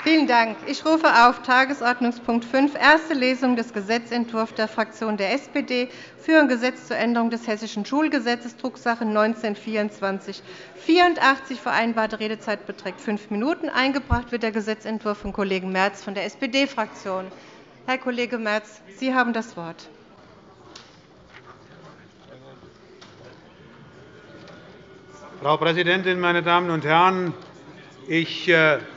Vielen Dank. Ich rufe auf Tagesordnungspunkt 5, erste Lesung des Gesetzentwurfs der Fraktion der SPD für ein Gesetz zur Änderung des Hessischen Schulgesetzes, Drucksache 19-2484. Vereinbarte Redezeit beträgt 5 Minuten. Eingebracht wird der Gesetzentwurf von Kollegen Merz von der SPD-Fraktion. Herr Kollege Merz, Sie haben das Wort. Frau Präsidentin, meine Damen und Herren! Ich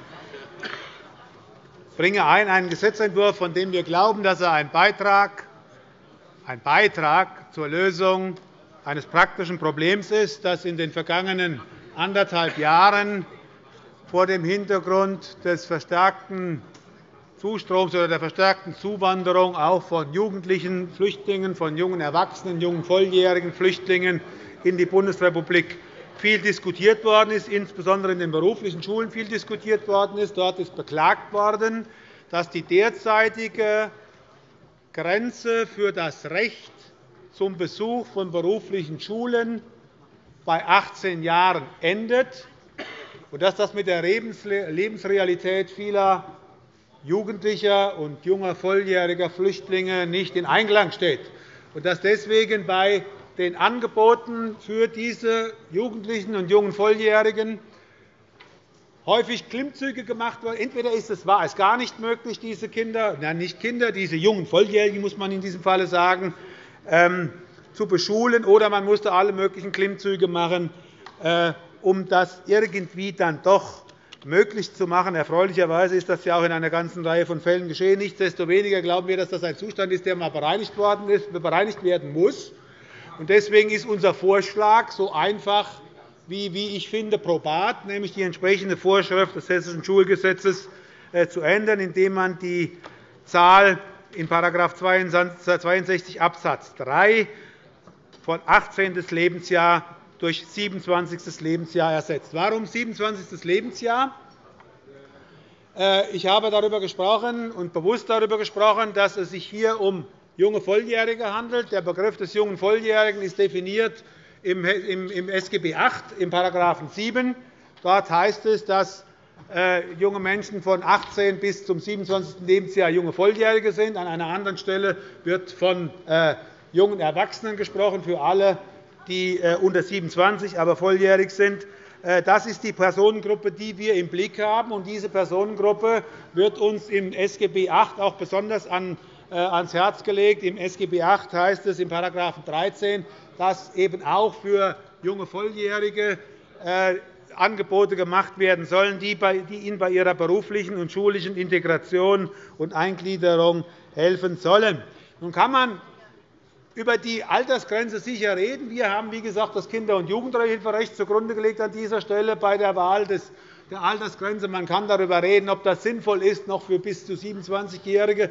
bringe einen Gesetzentwurf, von dem wir glauben, dass er ein Beitrag zur Lösung eines praktischen Problems ist, das in den vergangenen 1,5 Jahren vor dem Hintergrund des verstärkten Zustroms oder der verstärkten Zuwanderung auch von jugendlichen Flüchtlingen, von jungen Erwachsenen, jungen volljährigen Flüchtlingen in die Bundesrepublik viel diskutiert worden ist, insbesondere in den beruflichen Schulen viel diskutiert worden ist. Dort ist beklagt worden, dass die derzeitige Grenze für das Recht zum Besuch von beruflichen Schulen bei 18 Jahren endet und dass das mit der Lebensrealität vieler jugendlicher und junger volljähriger Flüchtlinge nicht in Einklang steht, und dass deswegen bei den Angeboten für diese Jugendlichen und jungen Volljährigen häufig Klimmzüge gemacht werden. Entweder war es gar nicht möglich, diese diese jungen Volljährigen, muss man in diesem Falle sagen, zu beschulen, oder man musste alle möglichen Klimmzüge machen, um das irgendwie dann doch möglich zu machen. Erfreulicherweise ist das ja auch in einer ganzen Reihe von Fällen geschehen. Nichtsdestoweniger glauben wir, dass das ein Zustand ist, der einmal bereinigt werden muss. Deswegen ist unser Vorschlag so einfach wie ich finde, probat, nämlich die entsprechende Vorschrift des Hessischen Schulgesetzes zu ändern, indem man die Zahl in § 62 Abs. 3 von 18. Lebensjahr durch 27. Lebensjahr ersetzt. Warum 27. Lebensjahr? Ich habe darüber gesprochen und bewusst darüber gesprochen, dass es sich hier um junge Volljährige handelt. Der Begriff des jungen Volljährigen ist definiert im SGB VIII, im § 7. Dort heißt es, dass junge Menschen von 18 bis zum 27. Lebensjahr junge Volljährige sind. An einer anderen Stelle wird von jungen Erwachsenen gesprochen, für alle, die unter 27, aber volljährig sind. Das ist die Personengruppe, die wir im Blick haben. Und diese Personengruppe wird uns im SGB VIII auch besonders ans Herz gelegt. Im SGB VIII heißt es in § 13, dass eben auch für junge Volljährige Angebote gemacht werden sollen, die ihnen bei ihrer beruflichen und schulischen Integration und Eingliederung helfen sollen. Nun kann man über die Altersgrenze sicher reden. Wir haben, wie gesagt, das Kinder- und Jugendhilferecht zugrunde gelegt an dieser Stelle bei der Wahl der Altersgrenze. Man kann darüber reden, ob das sinnvoll ist, noch für bis zu 27-Jährige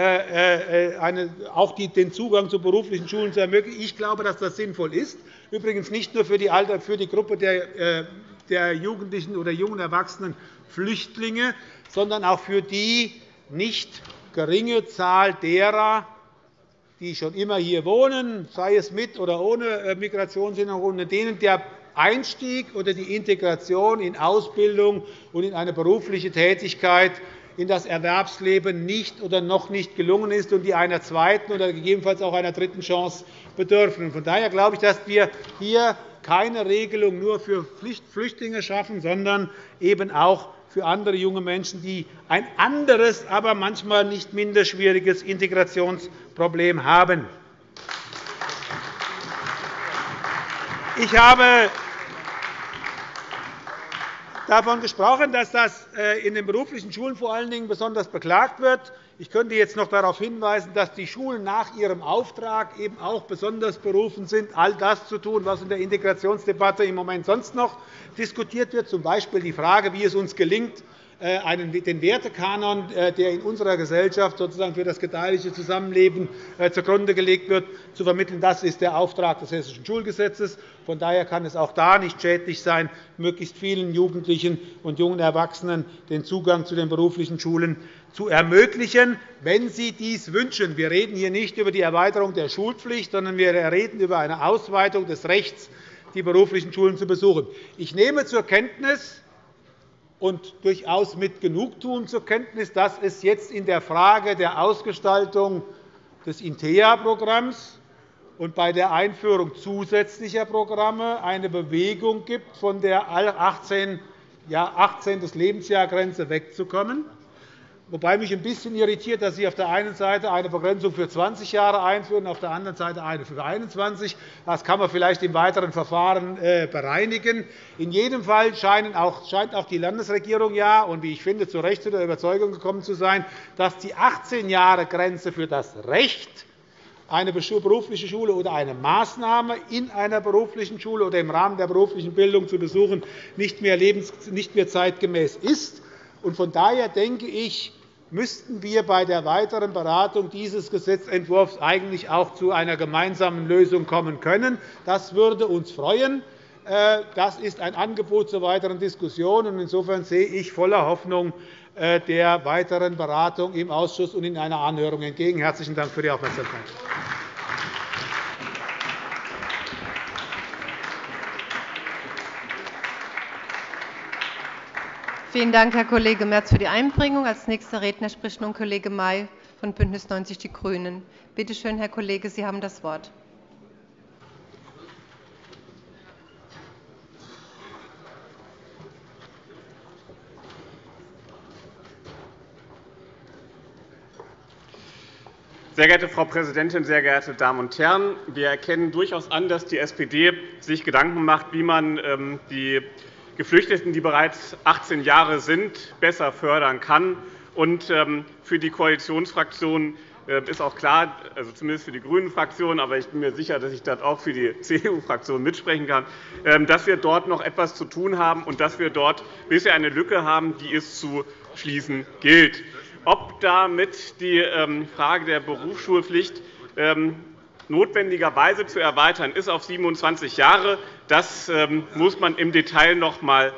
auch den Zugang zu beruflichen Schulen zu ermöglichen. Ich glaube, dass das sinnvoll ist. Übrigens nicht nur für die Gruppe der Jugendlichen oder jungen Erwachsenen Flüchtlinge, sondern auch für die nicht geringe Zahl derer, die schon immer hier wohnen, sei es mit oder ohne Migrationshintergrund, denen der Einstieg oder die Integration in Ausbildung und in eine berufliche Tätigkeit in das Erwerbsleben nicht oder noch nicht gelungen ist und die einer zweiten oder gegebenenfalls auch einer dritten Chance bedürfen. Von daher glaube ich, dass wir hier keine Regelung nur für Flüchtlinge schaffen, sondern eben auch für andere junge Menschen, die ein anderes, aber manchmal nicht minder schwieriges Integrationsproblem haben. Ich habe davon gesprochen, dass das in den beruflichen Schulen vor allen Dingen besonders beklagt wird. Ich könnte jetzt noch darauf hinweisen, dass die Schulen nach ihrem Auftrag eben auch besonders berufen sind, all das zu tun, was in der Integrationsdebatte im Moment sonst noch diskutiert wird, z. B. die Frage, wie es uns gelingt, den Wertekanon, der in unserer Gesellschaft sozusagen für das gedeihliche Zusammenleben zugrunde gelegt wird, zu vermitteln. Das ist der Auftrag des Hessischen Schulgesetzes. Von daher kann es auch da nicht schädlich sein, möglichst vielen Jugendlichen und jungen Erwachsenen den Zugang zu den beruflichen Schulen zu ermöglichen, wenn sie dies wünschen. Wir reden hier nicht über die Erweiterung der Schulpflicht, sondern wir reden über eine Ausweitung des Rechts, die beruflichen Schulen zu besuchen. Ich nehme zur Kenntnis und durchaus mit Genugtuung zur Kenntnis, dass es jetzt in der Frage der Ausgestaltung des INTEA-Programms und bei der Einführung zusätzlicher Programme eine Bewegung gibt, von der 18. Lebensjahrgrenze wegzukommen. Wobei mich ein bisschen irritiert, dass Sie auf der einen Seite eine Begrenzung für 20 Jahre einführen, auf der anderen Seite eine für 21. Das kann man vielleicht im weiteren Verfahren bereinigen. In jedem Fall scheint auch die Landesregierung und wie ich finde, zu Recht zu der Überzeugung gekommen zu sein, dass die 18-Jahre-Grenze für das Recht, eine berufliche Schule oder eine Maßnahme in einer beruflichen Schule oder im Rahmen der beruflichen Bildung zu besuchen, nicht mehr zeitgemäß ist. Von daher denke ich, müssten wir bei der weiteren Beratung dieses Gesetzentwurfs eigentlich auch zu einer gemeinsamen Lösung kommen können. Das würde uns freuen. Das ist ein Angebot zur weiteren Diskussion. Insofern sehe ich voller Hoffnung der weiteren Beratung im Ausschuss und in einer Anhörung entgegen. Herzlichen Dank für die Aufmerksamkeit. Vielen Dank, Herr Kollege Merz, für die Einbringung. Als nächster Redner spricht nun Kollege May von BÜNDNIS 90 die GRÜNEN. Bitte schön, Herr Kollege, Sie haben das Wort. Sehr geehrte Frau Präsidentin, sehr geehrte Damen und Herren! Wir erkennen durchaus an, dass die SPD sich Gedanken macht, wie man die Geflüchteten, die bereits 18 Jahre sind, besser fördern kann. Für die Koalitionsfraktion ist auch klar, also zumindest für die GRÜNEN-Fraktion, aber ich bin mir sicher, dass ich dort auch für die CDU-Fraktion mitsprechen kann, dass wir dort noch etwas zu tun haben und dass wir dort bisher eine Lücke haben, die es zu schließen gilt. Ob damit die Frage der Berufsschulpflicht notwendigerweise zu erweitern ist auf 27 Jahre, das muss man im Detail noch einmal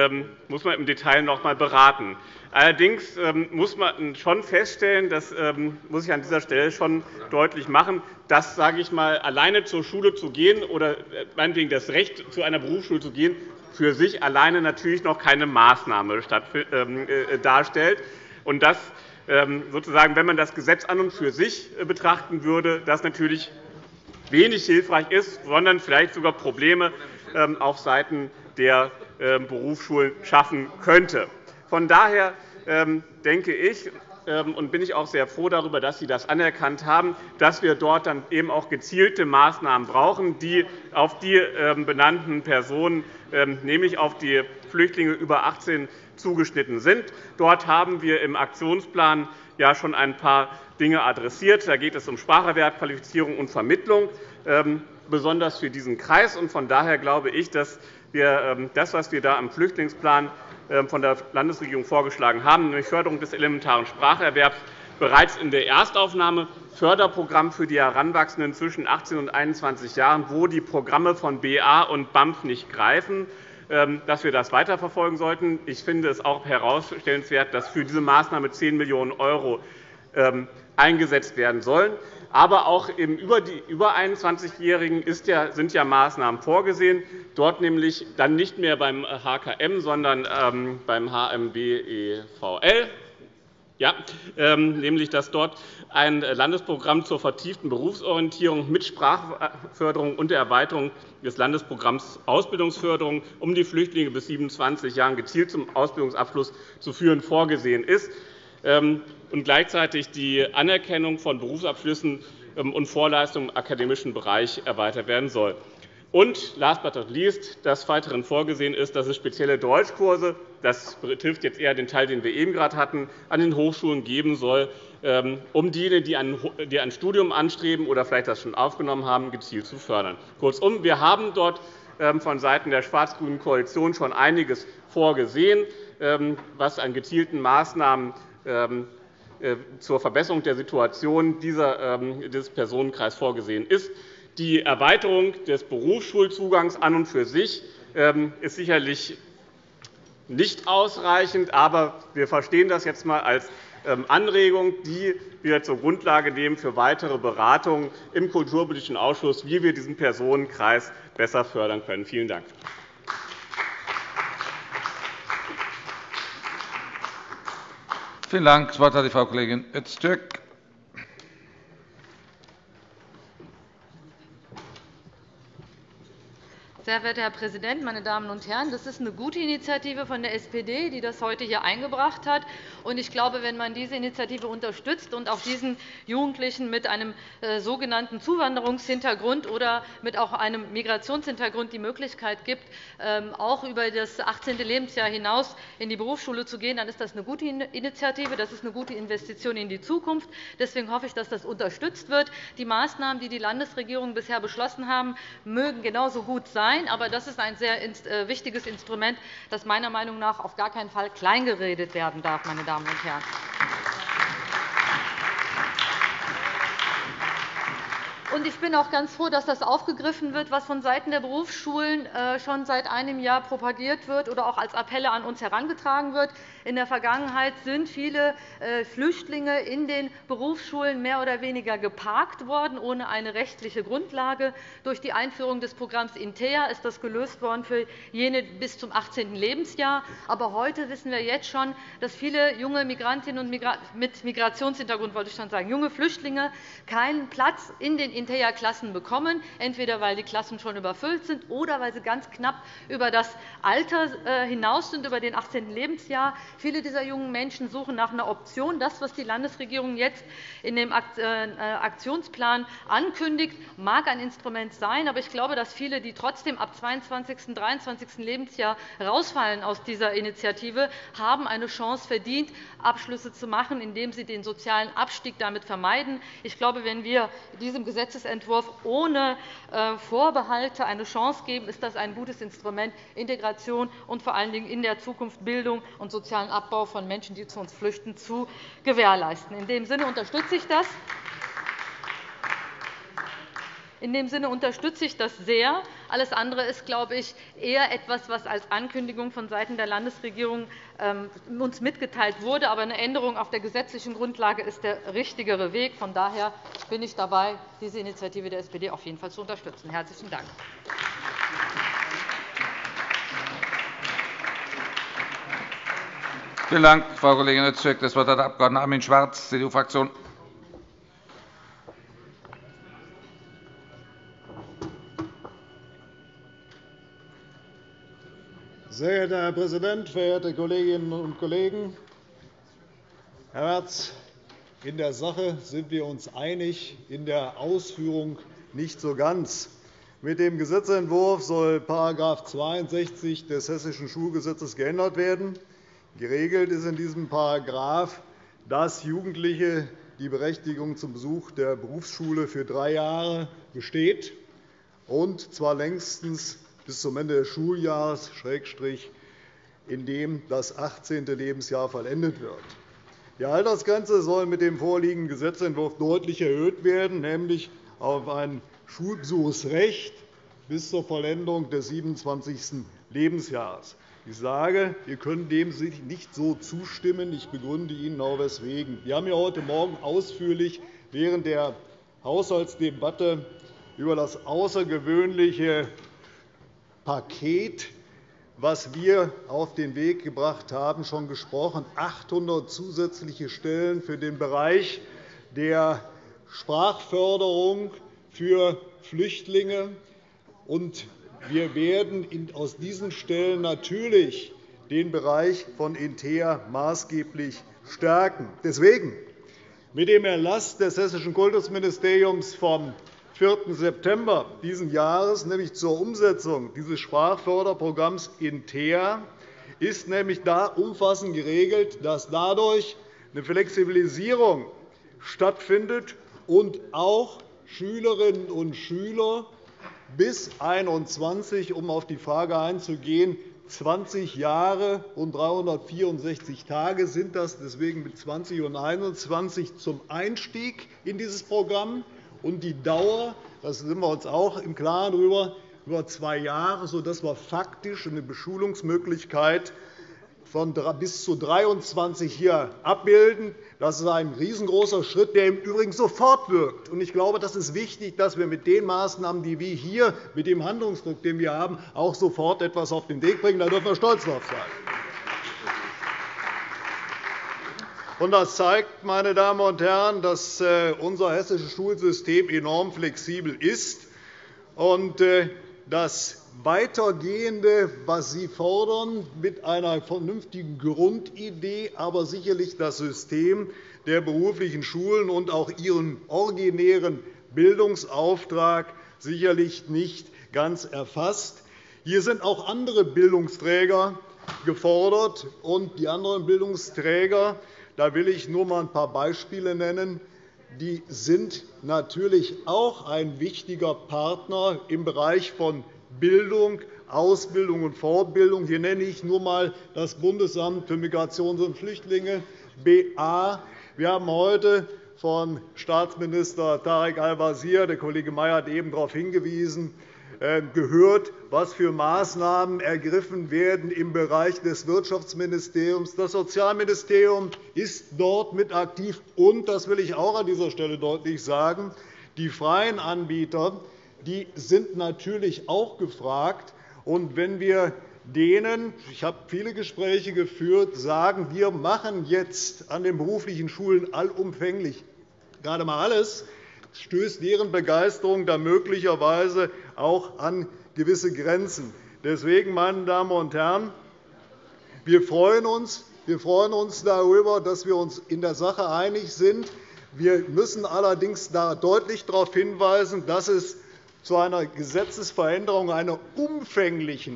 beraten. Allerdings muss man schon feststellen, das muss ich an dieser Stelle schon deutlich machen, dass, sage ich mal, alleine zur Schule zu gehen oder meinetwegen das Recht, zu einer Berufsschule zu gehen, für sich alleine natürlich noch keine Maßnahme darstellt. Und dass sozusagen, wenn man das Gesetz an und für sich betrachten würde, das natürlich wenig hilfreich ist, sondern vielleicht sogar Probleme auf Seiten der Berufsschulen schaffen könnte. Von daher denke ich und bin ich auch sehr froh darüber, dass Sie das anerkannt haben, dass wir dort dann eben auch gezielte Maßnahmen brauchen, die auf die benannten Personen, nämlich auf die Flüchtlinge über 18, zugeschnitten sind. Dort haben wir im Aktionsplan schon ein paar Dinge adressiert. Da geht es um Spracherwerb, Qualifizierung und Vermittlung, besonders für diesen Kreis. Von daher glaube ich, dass wir das, was wir da im Flüchtlingsplan von der Landesregierung vorgeschlagen haben, nämlich Förderung des elementaren Spracherwerbs, bereits in der Erstaufnahme, Förderprogramm für die Heranwachsenden zwischen 18 und 21 Jahren, wo die Programme von BA und BAMF nicht greifen, dass wir das weiterverfolgen sollten. Ich finde es auch herausstellenswert, dass für diese Maßnahme 10 Millionen € eingesetzt werden sollen. Aber auch über die über 21-Jährigen sind Maßnahmen vorgesehen, dort nämlich dann nicht mehr beim HKM, sondern beim HMBEVL. Nämlich dass dort ein Landesprogramm zur vertieften Berufsorientierung mit Sprachförderung und der Erweiterung des Landesprogramms Ausbildungsförderung, um die Flüchtlinge bis 27 Jahren gezielt zum Ausbildungsabschluss zu führen, vorgesehen ist, und gleichzeitig die Anerkennung von Berufsabschlüssen und Vorleistungen im akademischen Bereich erweitert werden soll. Und last but not least, dass weiterhin vorgesehen ist, dass es spezielle Deutschkurse, das betrifft jetzt eher den Teil, den wir eben gerade hatten, an den Hochschulen geben soll, um diejenigen, die ein Studium anstreben oder vielleicht das schon aufgenommen haben, gezielt zu fördern. Kurzum, wir haben dort vonseiten der schwarz-grünen Koalition schon einiges vorgesehen, was an gezielten Maßnahmen zur Verbesserung der Situation dieses Personenkreises vorgesehen ist. Die Erweiterung des Berufsschulzugangs an und für sich ist sicherlich nicht ausreichend, aber wir verstehen das jetzt einmal als Anregung, die wir zur Grundlage nehmen für weitere Beratungen im Kulturpolitischen Ausschuss, wie wir diesen Personenkreis besser fördern können. Vielen Dank. Vielen Dank. Das Wort hat die Frau Kollegin Öztürk. Sehr verehrter Herr Präsident, meine Damen und Herren! Das ist eine gute Initiative von der SPD, die das heute hier eingebracht hat. Ich glaube, wenn man diese Initiative unterstützt und auch diesen Jugendlichen mit einem sogenannten Zuwanderungshintergrund oder mit auch einem Migrationshintergrund die Möglichkeit gibt, auch über das 18. Lebensjahr hinaus in die Berufsschule zu gehen, dann ist das eine gute Initiative. Das ist eine gute Investition in die Zukunft. Deswegen hoffe ich, dass das unterstützt wird. Die Maßnahmen, die die Landesregierungen bisher beschlossen haben, mögen genauso gut sein. Aber das ist ein sehr wichtiges Instrument, das meiner Meinung nach auf gar keinen Fall kleingeredet werden darf, meine Damen und Herren. Ich bin auch ganz froh, dass das aufgegriffen wird, was vonseiten der Berufsschulen schon seit einem Jahr propagiert wird oder auch als Appelle an uns herangetragen wird. In der Vergangenheit sind viele Flüchtlinge in den Berufsschulen mehr oder weniger geparkt worden, ohne eine rechtliche Grundlage. Durch die Einführung des Programms INTEA ist das gelöst worden für jene bis zum 18. Lebensjahr. Aber heute wissen wir jetzt schon, dass viele junge Migrantinnen und mit Migrationshintergrund, wollte ich schon sagen, junge Flüchtlinge keinen Platz in den INTEA-Klassen bekommen, entweder weil die Klassen schon überfüllt sind oder weil sie ganz knapp über das Alter hinaus sind, über den 18. Lebensjahr. Viele dieser jungen Menschen suchen nach einer Option. Das, was die Landesregierung jetzt in dem Aktionsplan ankündigt, mag ein Instrument sein. Aber ich glaube, dass viele, die trotzdem ab 22. 23. Lebensjahr rausfallen aus dieser Initiative, haben eine Chance verdient, Abschlüsse zu machen, indem sie den sozialen Abstieg damit vermeiden. Ich glaube, wenn wir diesem Gesetzentwurf ohne Vorbehalte eine Chance geben, ist das ein gutes Instrument, Integration und vor allen Dingen in der Zukunft Bildung und sozialen Abbau von Menschen, die zu uns flüchten, zu gewährleisten. In dem Sinne unterstütze ich das. In dem Sinne unterstütze ich das sehr. Alles andere ist, glaube ich, eher etwas, was als Ankündigung vonseiten der Landesregierung uns mitgeteilt wurde. Aber eine Änderung auf der gesetzlichen Grundlage ist der richtigere Weg. Von daher bin ich dabei, diese Initiative der SPD auf jeden Fall zu unterstützen. Herzlichen Dank. Vielen Dank, Frau Kollegin Öztürk. Das Wort hat der Abg. Armin Schwarz, CDU-Fraktion. Sehr geehrter Herr Präsident, verehrte Kolleginnen und Kollegen! Herr Merz, in der Sache sind wir uns einig, in der Ausführung nicht so ganz. Mit dem Gesetzentwurf soll § 62 des Hessischen Schulgesetzes geändert werden. Geregelt ist in diesem Paragraph, dass Jugendliche die Berechtigung zum Besuch der Berufsschule für 3 Jahre besteht, und zwar längstens bis zum Ende des Schuljahres, in dem das 18. Lebensjahr vollendet wird. Die Altersgrenze soll mit dem vorliegenden Gesetzentwurf deutlich erhöht werden, nämlich auf ein Schulbesuchsrecht bis zur Vollendung des 27. Lebensjahres. Ich sage, wir können dem nicht so zustimmen. Ich begründe Ihnen auch weswegen. Wir haben heute Morgen ausführlich während der Haushaltsdebatte über das außergewöhnliche Paket, das wir auf den Weg gebracht haben, schon gesprochen. 800 zusätzliche Stellen für den Bereich der Sprachförderung für Flüchtlinge. Wir werden aus diesen Stellen natürlich den Bereich von INTEA maßgeblich stärken. Deswegen mit dem Erlass des Hessischen Kultusministeriums vom 4. September dieses Jahres, nämlich zur Umsetzung dieses Sprachförderprogramms INTEA, ist nämlich da umfassend geregelt, dass dadurch eine Flexibilisierung stattfindet und auch Schülerinnen und Schüler bis 21, um auf die Frage einzugehen, 20 Jahre und 364 Tage sind das, deswegen mit 20 und 21 zum Einstieg in dieses Programm. Und die Dauer, da sind wir uns auch im Klaren darüber, über 2 Jahre, sodass wir faktisch eine Beschulungsmöglichkeit von bis zu 23 hier abbilden. Das ist ein riesengroßer Schritt, der im Übrigen sofort wirkt. Ich glaube, das ist wichtig, dass wir mit den Maßnahmen, die wir hier mit dem Handlungsdruck, den wir haben, auch sofort etwas auf den Weg bringen. Da dürfen wir stolz darauf sein. Das zeigt, meine Damen und Herren, dass unser hessisches Schulsystem enorm flexibel ist. Das Weitergehende, was Sie fordern, mit einer vernünftigen Grundidee, aber sicherlich das System der beruflichen Schulen und auch ihren originären Bildungsauftrag sicherlich nicht ganz erfasst. Hier sind auch andere Bildungsträger gefordert. Und die anderen Bildungsträger, da will ich nur einmal ein paar Beispiele nennen, die sind natürlich auch ein wichtiger Partner im Bereich von Bildung, Ausbildung und Fortbildung. Hier nenne ich nur einmal das Bundesamt für Migration und Flüchtlinge, BA. Wir haben heute von Staatsminister Tarek Al-Wazir, der Kollege Mayer hat eben darauf hingewiesen, gehört, was für Maßnahmen ergriffen werden im Bereich des Wirtschaftsministeriums. Das Sozialministerium ist dort mit aktiv. Und, das will ich auch an dieser Stelle deutlich sagen, die freien Anbieter die sind natürlich auch gefragt. Und wenn wir denen, ich habe viele Gespräche geführt, sagen, wir machen jetzt an den beruflichen Schulen allumfänglich gerade einmal alles, stößt deren Begeisterung dann möglicherweise auch an gewisse Grenzen. Deswegen, meine Damen und Herren, wir freuen uns darüber, dass wir uns in der Sache einig sind. Wir müssen allerdings deutlich darauf hinweisen, dass es zu einer Gesetzesveränderung, einer umfänglichen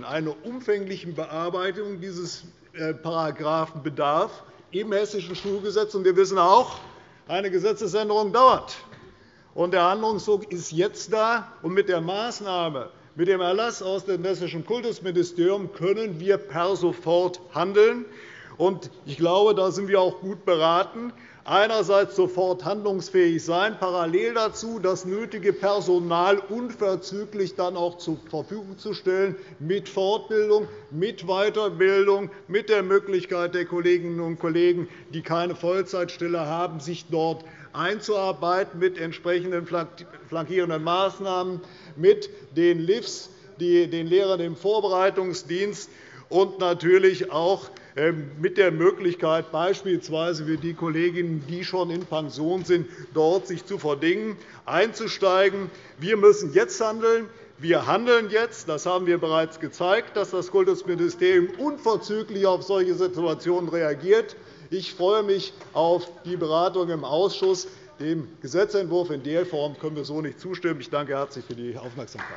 Bearbeitung dieses Paragraphen bedarf im Hessischen Schulgesetz. Wir wissen auch, eine Gesetzesänderung dauert. Der Handlungsdruck ist jetzt da. Mit der Maßnahme, mit dem Erlass aus dem Hessischen Kultusministerium können wir per sofort handeln. Ich glaube, da sind wir auch gut beraten, einerseits sofort handlungsfähig sein, parallel dazu das nötige Personal unverzüglich dann auch zur Verfügung zu stellen, mit Fortbildung, mit Weiterbildung, mit der Möglichkeit der Kolleginnen und Kollegen, die keine Vollzeitstelle haben, sich dort einzuarbeiten, mit entsprechenden flankierenden Maßnahmen, mit den LIFs, den Lehrern im Vorbereitungsdienst, und natürlich auch mit der Möglichkeit, beispielsweise für die Kolleginnen, die schon in Pension sind, dort sich zu verdingen, einzusteigen. Wir müssen jetzt handeln. Wir handeln jetzt. Das haben wir bereits gezeigt, dass das Kultusministerium unverzüglich auf solche Situationen reagiert. Ich freue mich auf die Beratung im Ausschuss. Dem Gesetzentwurf in der Form können wir so nicht zustimmen. Ich danke herzlich für die Aufmerksamkeit.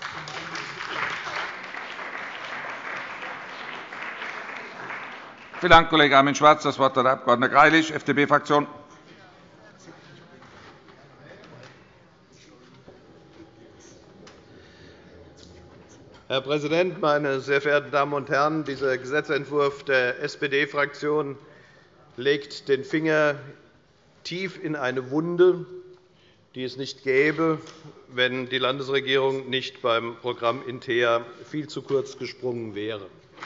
Vielen Dank, Kollege Armin-Schwarz. Das Wort hat der Abg. Greilich, FDP-Fraktion. Herr Präsident, meine sehr verehrten Damen und Herren! Dieser Gesetzentwurf der SPD-Fraktion legt den Finger tief in eine Wunde, die es nicht gäbe, wenn die Landesregierung nicht beim Programm Intea viel zu kurz gesprungen wäre.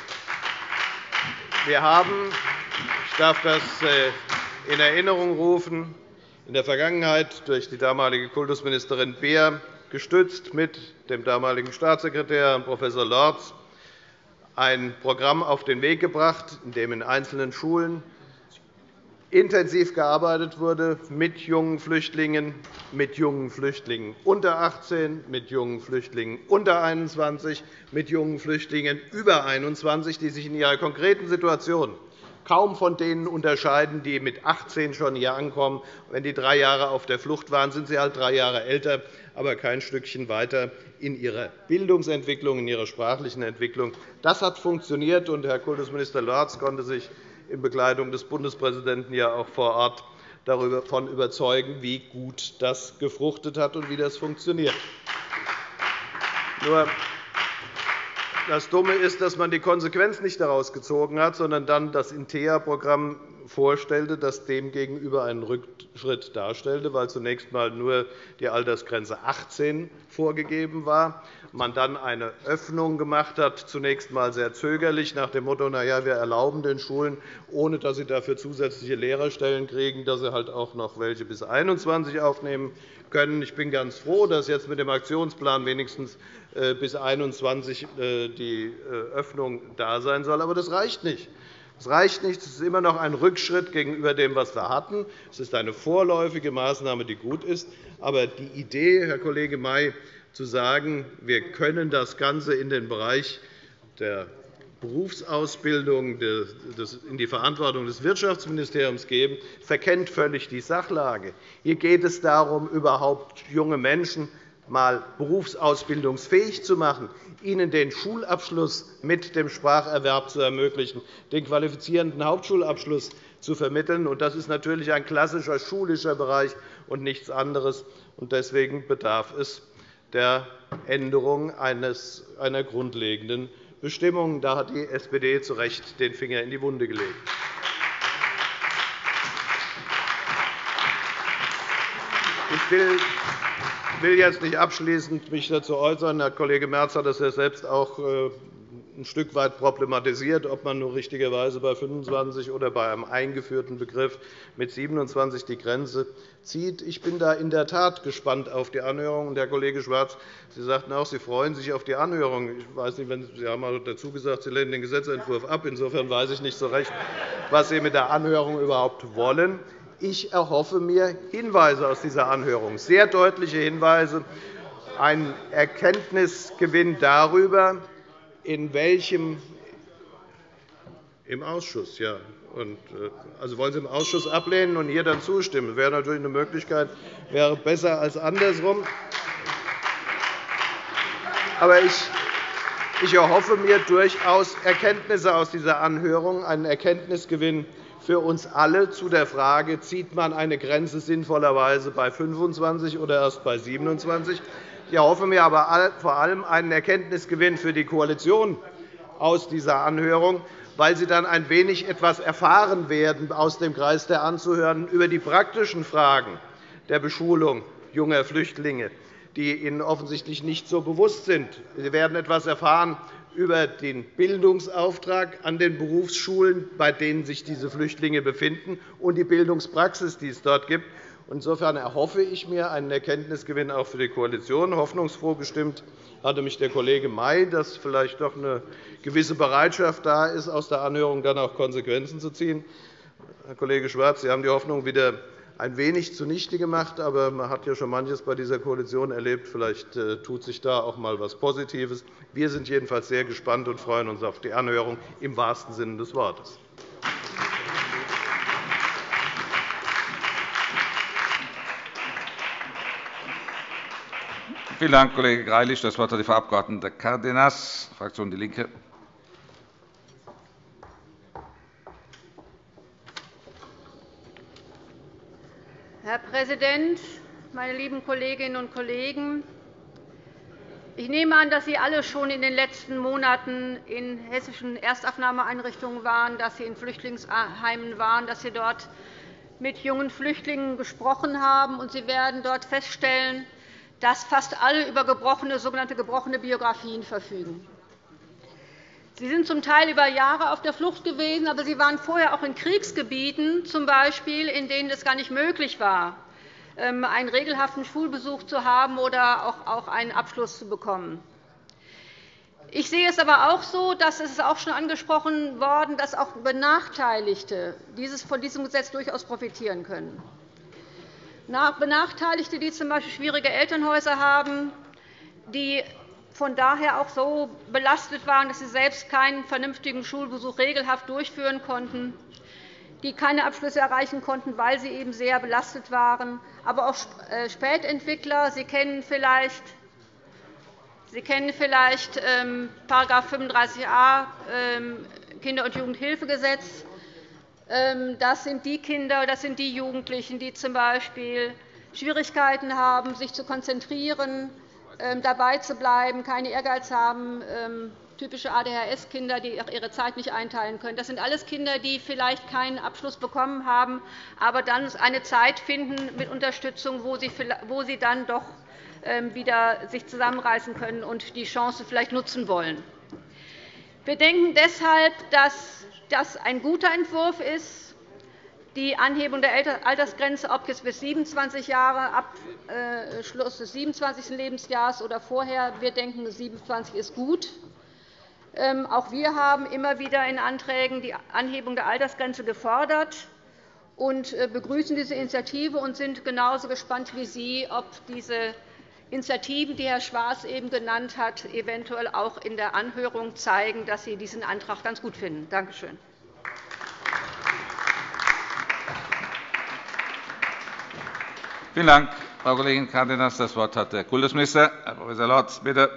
Wir haben, ich darf das in Erinnerung rufen, in der Vergangenheit durch die damalige Kultusministerin Beer, gestützt mit dem damaligen Staatssekretär Herrn Prof. Lorz, ein Programm auf den Weg gebracht, in dem in einzelnen Schulen intensiv gearbeitet wurde mit jungen Flüchtlingen unter 18, mit jungen Flüchtlingen unter 21, mit jungen Flüchtlingen über 21, die sich in ihrer konkreten Situation kaum von denen unterscheiden, die mit 18 schon hier ankommen. Wenn die 3 Jahre auf der Flucht waren, sind sie halt 3 Jahre älter, aber kein Stückchen weiter in ihrer Bildungsentwicklung, in ihrer sprachlichen Entwicklung. Das hat funktioniert, und Herr Kultusminister Lorz konnte sich in Begleitung des Bundespräsidenten ja auch vor Ort davon überzeugen, wie gut das gefruchtet hat und wie das funktioniert. Nur das Dumme ist, dass man die Konsequenz nicht daraus gezogen hat, sondern dann das Intea-Programm vorstellte, das demgegenüber einen Rückschritt darstellte, weil zunächst einmal nur die Altersgrenze 18 vorgegeben war, man dann eine Öffnung gemacht hat, zunächst einmal sehr zögerlich, nach dem Motto, wir erlauben den Schulen, ohne dass sie dafür zusätzliche Lehrerstellen kriegen, dass sie halt auch noch welche bis 21 aufnehmen können. Ich bin ganz froh, dass jetzt mit dem Aktionsplan wenigstens bis 21 die Öffnung da sein soll. Aber das reicht nicht. Es reicht nicht. Es ist immer noch ein Rückschritt gegenüber dem, was wir hatten. Es ist eine vorläufige Maßnahme, die gut ist. Aber die Idee, Herr Kollege May, zu sagen, wir können das Ganze in den Bereich der Berufsausbildung in die Verantwortung des Wirtschaftsministeriums geben, verkennt völlig die Sachlage. Hier geht es darum, überhaupt junge Menschen einmal berufsausbildungsfähig zu machen, ihnen den Schulabschluss mit dem Spracherwerb zu ermöglichen, den qualifizierenden Hauptschulabschluss zu vermitteln. Das ist natürlich ein klassischer schulischer Bereich und nichts anderes. Deswegen bedarf es der Änderung einer grundlegenden Bestimmung. Da hat die SPD zu Recht den Finger in die Wunde gelegt. Ich will jetzt nicht abschließend mich dazu äußern. Herr Kollege Merz hat das ja selbst auch ein Stück weit problematisiert, ob man nur richtigerweise bei 25 oder bei einem eingeführten Begriff mit 27 die Grenze zieht. Ich bin da in der Tat gespannt auf die Anhörung. Und Herr Kollege Schwarz, Sie sagten auch, Sie freuen sich auf die Anhörung. Ich weiß nicht, Sie haben dazu gesagt, Sie lehnen den Gesetzentwurf ab. Insofern weiß ich nicht so recht, was Sie mit der Anhörung überhaupt wollen. Ich erhoffe mir Hinweise aus dieser Anhörung, sehr deutliche Hinweise, einen Erkenntnisgewinn darüber, in welchem im Ausschuss, ja. Also wollen Sie im Ausschuss ablehnen und hier dann zustimmen? Das wäre natürlich eine Möglichkeit, wäre besser als andersrum. Aber ich erhoffe mir durchaus Erkenntnisse aus dieser Anhörung, einen Erkenntnisgewinn für uns alle zu der Frage, zieht man eine Grenze sinnvollerweise bei 25 oder erst bei 27? Ich erhoffe mir aber vor allem einen Erkenntnisgewinn für die Koalition aus dieser Anhörung, weil sie dann ein wenig etwas erfahren werden aus dem Kreis der Anzuhörenden über die praktischen Fragen der Beschulung junger Flüchtlinge, die Ihnen offensichtlich nicht so bewusst sind. Sie werden etwas erfahren über den Bildungsauftrag an den Berufsschulen, bei denen sich diese Flüchtlinge befinden, und die Bildungspraxis, die es dort gibt. Insofern erhoffe ich mir einen Erkenntnisgewinn auch für die Koalition. Hoffnungsfroh gestimmt hatte mich der Kollege May, dass vielleicht doch eine gewisse Bereitschaft da ist, aus der Anhörung dann auch Konsequenzen zu ziehen. Herr Kollege Schwarz, Sie haben die Hoffnung wieder ein wenig zunichte gemacht, aber man hat ja schon manches bei dieser Koalition erlebt. Vielleicht tut sich da auch einmal etwas Positives. Wir sind jedenfalls sehr gespannt und freuen uns auf die Anhörung im wahrsten Sinne des Wortes. Vielen Dank, Kollege Greilich. Das Wort hat die Frau Abg. Cárdenas, Fraktion DIE LINKE. Herr Präsident, meine lieben Kolleginnen und Kollegen! Ich nehme an, dass Sie alle schon in den letzten Monaten in hessischen Erstaufnahmeeinrichtungen waren, dass Sie in Flüchtlingsheimen waren, dass Sie dort mit jungen Flüchtlingen gesprochen haben. Und Sie werden dort feststellen, dass fast alle über sogenannte gebrochene Biografien verfügen. Sie sind zum Teil über Jahre auf der Flucht gewesen, aber Sie waren vorher auch in Kriegsgebieten, z. B., in denen es gar nicht möglich war, einen regelhaften Schulbesuch zu haben oder auch einen Abschluss zu bekommen. Ich sehe es aber auch so, dass es auch schon angesprochen worden, dass auch Benachteiligte von diesem Gesetz durchaus profitieren können. Benachteiligte, die z. B. schwierige Elternhäuser haben, die von daher auch so belastet waren, dass sie selbst keinen vernünftigen Schulbesuch regelhaft durchführen konnten, die keine Abschlüsse erreichen konnten, weil sie eben sehr belastet waren, aber auch Spätentwickler. Sie kennen vielleicht § 35a Kinder- und Jugendhilfegesetz. Das sind die Kinder, das sind die Jugendlichen, die z. B. Schwierigkeiten haben, sich zu konzentrieren, dabei zu bleiben, keinen Ehrgeiz haben, typische ADHS-Kinder, die ihre Zeit nicht einteilen können. Das sind alles Kinder, die vielleicht keinen Abschluss bekommen haben, aber dann eine Zeit finden mit Unterstützung, wo sie dann doch wieder sich zusammenreißen können und die Chance vielleicht nutzen wollen. Wir denken deshalb, dass das ein guter Entwurf ist, die Anhebung der Altersgrenze, ob jetzt bis 27 Jahre, Abschluss des 27. Lebensjahres oder vorher. Wir denken, 27 ist gut. Auch wir haben immer wieder in Anträgen die Anhebung der Altersgrenze gefordert und begrüßen diese Initiative und sind genauso gespannt wie Sie, ob diese Initiativen, die Herr Schwarz eben genannt hat, eventuell auch in der Anhörung zeigen, dass Sie diesen Antrag ganz gut finden. Danke schön. Vielen Dank, Frau Kollegin Cárdenas. Das Wort hat der Kultusminister, Herr Prof. Lorz. Bitte.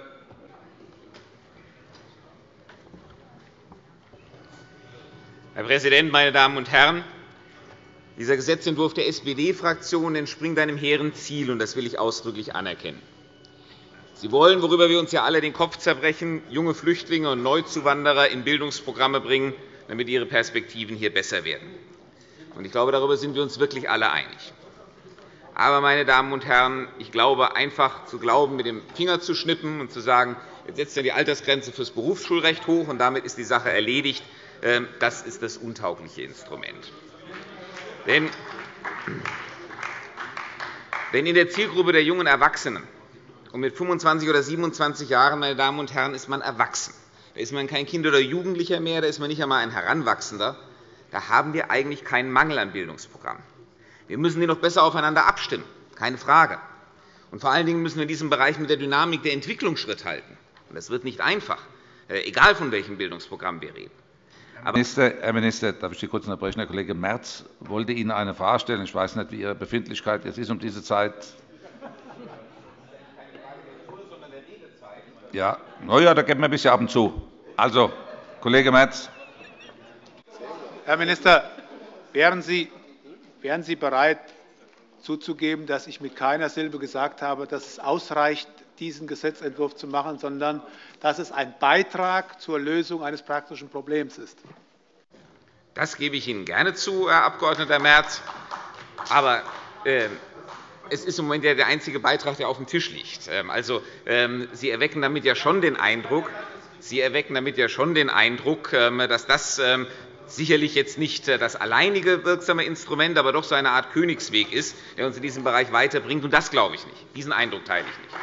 Herr Präsident, meine Damen und Herren! Dieser Gesetzentwurf der SPD-Fraktion entspringt einem hehren Ziel, und das will ich ausdrücklich anerkennen. Sie wollen, worüber wir uns ja alle den Kopf zerbrechen, junge Flüchtlinge und Neuzuwanderer in Bildungsprogramme bringen, damit ihre Perspektiven hier besser werden. Ich glaube, darüber sind wir uns wirklich alle einig. Aber, meine Damen und Herren, ich glaube, einfach zu glauben, mit dem Finger zu schnippen und zu sagen, jetzt setzt ihr die Altersgrenze für das Berufsschulrecht hoch, und damit ist die Sache erledigt, das ist das untaugliche Instrument. Denn in der Zielgruppe der jungen Erwachsenen und mit 25 oder 27 Jahren, meine Damen und Herren, ist man erwachsen. Da ist man kein Kind oder Jugendlicher mehr, da ist man nicht einmal ein Heranwachsender. Da haben wir eigentlich keinen Mangel an Bildungsprogrammen. Wir müssen die noch besser aufeinander abstimmen, keine Frage. Und vor allen Dingen müssen wir in diesem Bereich mit der Dynamik der Entwicklung Schritt halten. Und das wird nicht einfach, egal von welchem Bildungsprogramm wir reden. Herr Minister, darf ich Sie kurz unterbrechen? Herr Kollege Merz wollte Ihnen eine Frage stellen. Ich weiß nicht, wie Ihre Befindlichkeit jetzt ist um diese Zeit. Ja, da geben wir ein bisschen ab und zu. Also, Kollege Merz. Herr Minister, wären Sie bereit, zuzugeben, dass ich mit keiner Silbe gesagt habe, dass es ausreicht, diesen Gesetzentwurf zu machen, sondern dass es ein Beitrag zur Lösung eines praktischen Problems ist? Das gebe ich Ihnen gerne zu, Herr Abg. Merz. Aber es ist im Moment der einzige Beitrag, der auf dem Tisch liegt. Also, Sie erwecken damit ja schon den Eindruck, dass das sicherlich jetzt nicht das alleinige wirksame Instrument, aber doch so eine Art Königsweg ist, der uns in diesem Bereich weiterbringt. Und das glaube ich nicht. Diesen Eindruck teile ich nicht.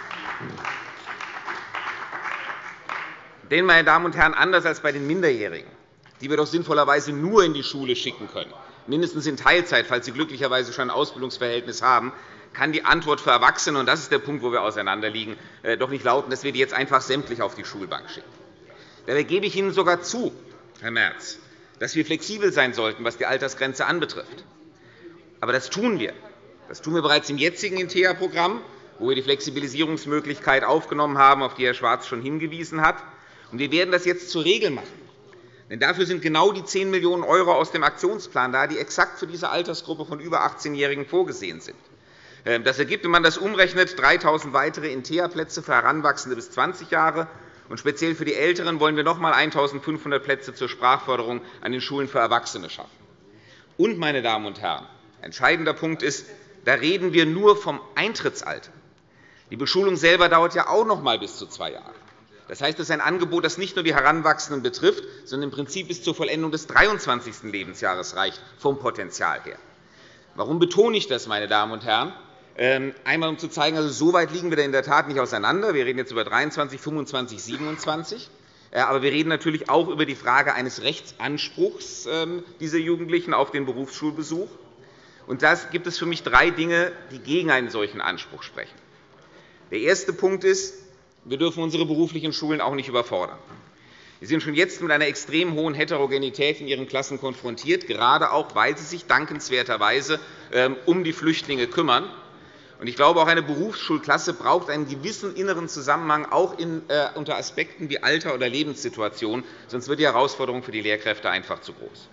Denn, meine Damen und Herren, anders als bei den Minderjährigen, die wir doch sinnvollerweise nur in die Schule schicken können, mindestens in Teilzeit, falls sie glücklicherweise schon ein Ausbildungsverhältnis haben, kann die Antwort für Erwachsene, und das ist der Punkt, wo wir auseinanderliegen, doch nicht lauten, dass wir die jetzt einfach sämtlich auf die Schulbank schicken. Dabei gebe ich Ihnen sogar zu, Herr Merz, dass wir flexibel sein sollten, was die Altersgrenze anbetrifft. Aber das tun wir. Das tun wir bereits im jetzigen InteA-Programm, wo wir die Flexibilisierungsmöglichkeit aufgenommen haben, auf die Herr Schwarz schon hingewiesen hat. Und wir werden das jetzt zur Regel machen. Denn dafür sind genau die 10 Millionen € aus dem Aktionsplan da, die exakt für diese Altersgruppe von über 18-Jährigen vorgesehen sind. Das ergibt, wenn man das umrechnet, 3.000 weitere InteA-Plätze für Heranwachsende bis 20 Jahre. Und speziell für die Älteren wollen wir noch einmal 1.500 Plätze zur Sprachförderung an den Schulen für Erwachsene schaffen. Und, meine Damen und Herren, ein entscheidender Punkt ist, da reden wir nur vom Eintrittsalter. Die Beschulung selber dauert ja auch noch einmal bis zu 2 Jahre. Das heißt, es ist ein Angebot, das nicht nur die Heranwachsenden betrifft, sondern im Prinzip bis zur Vollendung des 23. Lebensjahres reicht, vom Potenzial her. Warum betone ich das, meine Damen und Herren? Einmal, um zu zeigen, also so weit liegen wir in der Tat nicht auseinander. Wir reden jetzt über 23, 25, 27. Aber wir reden natürlich auch über die Frage eines Rechtsanspruchs dieser Jugendlichen auf den Berufsschulbesuch. Und da gibt es für mich 3 Dinge, die gegen einen solchen Anspruch sprechen. Der erste Punkt ist, wir dürfen unsere beruflichen Schulen auch nicht überfordern. Sie sind schon jetzt mit einer extrem hohen Heterogenität in ihren Klassen konfrontiert, gerade auch, weil sie sich dankenswerterweise um die Flüchtlinge kümmern. Ich glaube, auch eine Berufsschulklasse braucht einen gewissen inneren Zusammenhang, auch unter Aspekten wie Alter oder Lebenssituation. Sonst wird die Herausforderung für die Lehrkräfte einfach zu groß.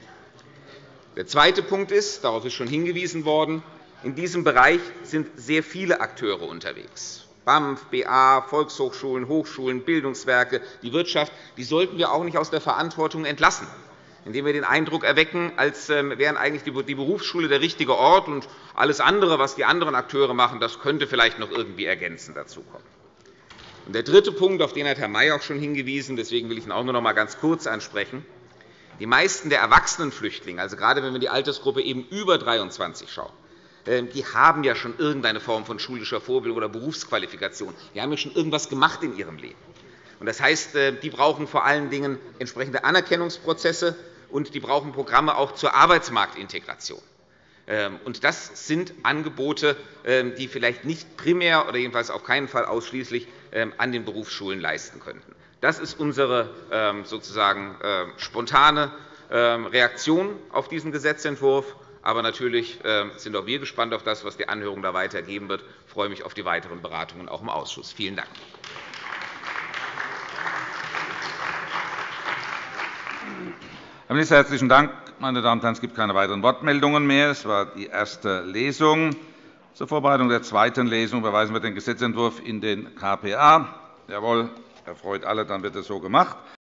Der zweite Punkt ist, darauf ist schon hingewiesen worden, in diesem Bereich sind sehr viele Akteure unterwegs. BAMF, BA, Volkshochschulen, Hochschulen, Bildungswerke, die Wirtschaft, die sollten wir auch nicht aus der Verantwortung entlassen, indem wir den Eindruck erwecken, als wären eigentlich die Berufsschule der richtige Ort, und alles andere, was die anderen Akteure machen, das könnte vielleicht noch irgendwie ergänzend dazukommen. Der dritte Punkt, auf den hat Herr May auch schon hingewiesen, deswegen will ich ihn auch nur noch einmal ganz kurz ansprechen. Die meisten der Erwachsenenflüchtlinge, also gerade wenn wir die Altersgruppe eben über 23 schauen, die haben ja schon irgendeine Form von schulischer Vorbildung oder Berufsqualifikation. Die haben ja schon irgendetwas gemacht in ihrem Leben. Das heißt, die brauchen vor allen Dingen entsprechende Anerkennungsprozesse, und die brauchen Programme auch zur Arbeitsmarktintegration. Das sind Angebote, die vielleicht nicht primär oder jedenfalls auf keinen Fall ausschließlich an den Berufsschulen leisten könnten. Das ist unsere sozusagen spontane Reaktion auf diesen Gesetzentwurf. Aber natürlich sind auch wir gespannt auf das, was die Anhörung da weiter ergeben wird. Ich freue mich auf die weiteren Beratungen auch im Ausschuss. Vielen Dank. Herr Minister, herzlichen Dank. Meine Damen und Herren, es gibt keine weiteren Wortmeldungen mehr. Es war die erste Lesung. Zur Vorbereitung der zweiten Lesung überweisen wir den Gesetzentwurf in den KPA. Jawohl, erfreut alle, dann wird es so gemacht.